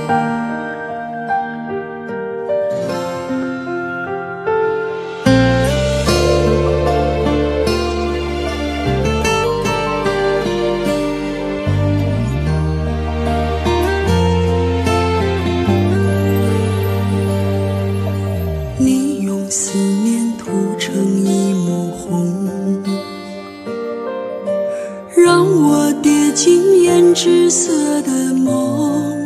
你用思念涂成一抹红，让我跌进胭脂色的梦。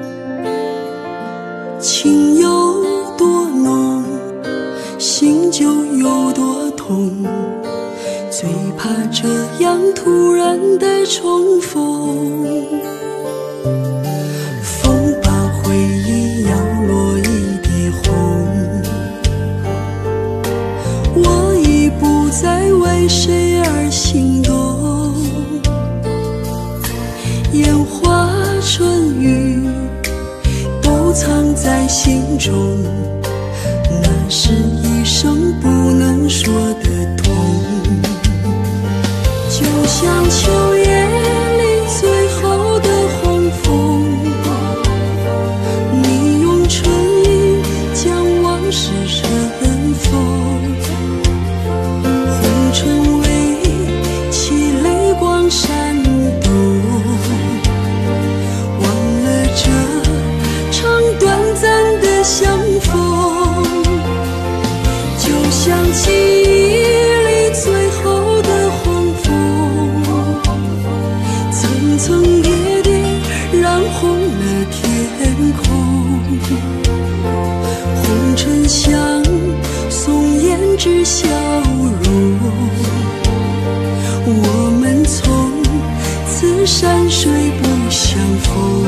情有多浓，心就有多痛，最怕这样突然的重逢。风把回忆摇落一地红，我已不再为谁而心动。烟花春雨都藏在心中，那是一生不能说的痛。就像秋夜里最后的黄风，你用春意将往事尘封。红尘为凄泪光闪动，忘了这场短暂的相逢。就像记忆里最后的黄风，层层叠叠染红了天空。红尘像送胭脂笑容，我们从此山水不相逢。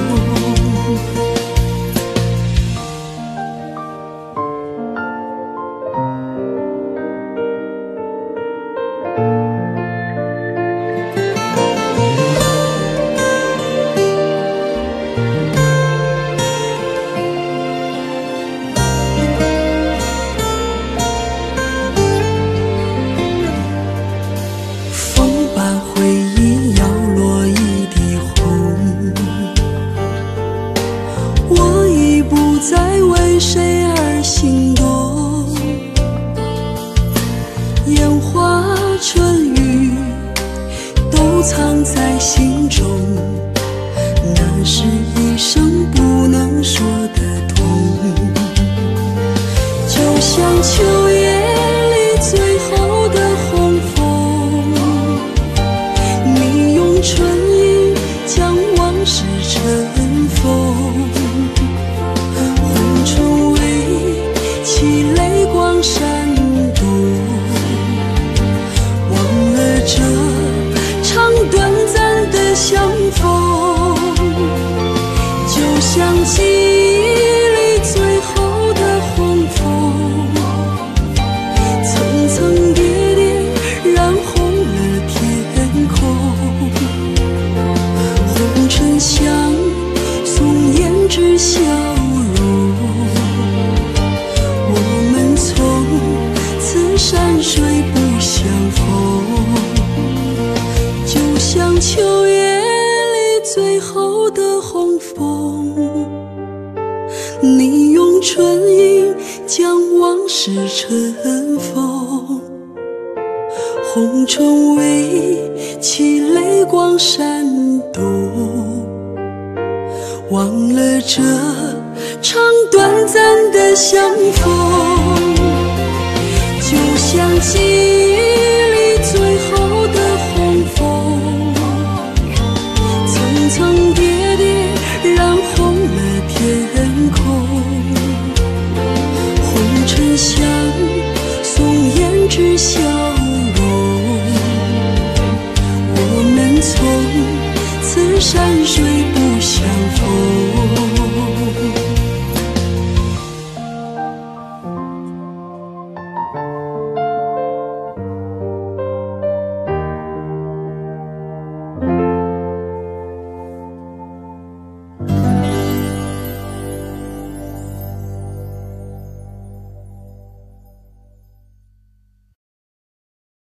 风把回忆摇落一地红，我已不再为谁而心动。烟花春雨都藏在心中，那是一生不能说的痛。就像秋夜里最后的黄风，你用春意将往事尘封。红尘为凄泪光闪动，忘了这场短暂的相逢。就像记忆里最后的黄风，层层叠叠染红了天空。红尘像送胭脂笑容，我们从此山水不相逢。就像秋夜里最后的黄风，你用春意将往事尘封。红尘为凄泪光闪动，忘了这场短暂的相逢。就像记忆里最后的黄风，层层叠叠染红了天空。红尘像送胭脂笑容，我们从此山水